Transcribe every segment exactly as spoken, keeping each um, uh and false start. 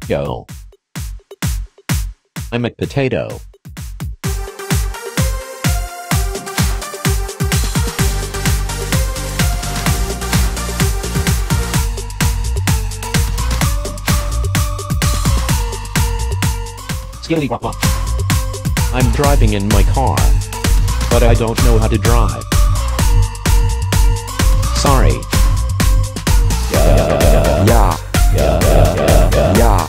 Yo. I'm a potato. Skilly wop wop. I'm driving in my car, but I don't know how to drive. Sorry. Yeah. Yeah. Yeah. Yeah.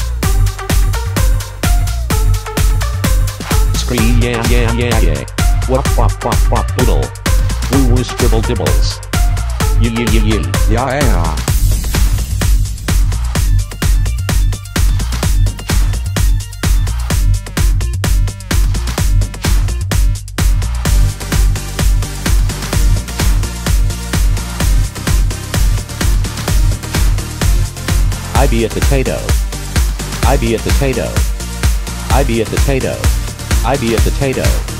Scree yeah yeah yeah yeah. Wop wop wop wop doodle. Woo woo scribble dibbles. Yee yee yee yee. Yeah. Yeah. I be a potato. I be a potato. I be a potato. I be a potato.